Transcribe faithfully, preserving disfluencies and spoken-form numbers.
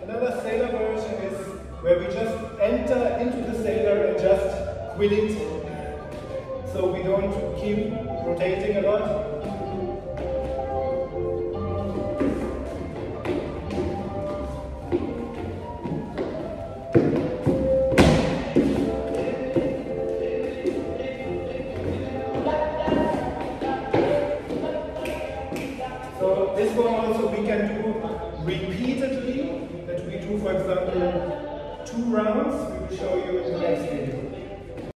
Another sailor version is where we just enter into the sailor and just quit it. So we don't keep rotating a lot. So this one also we can do repeatedly, that we do, for example, two rounds. We will show you in the next video.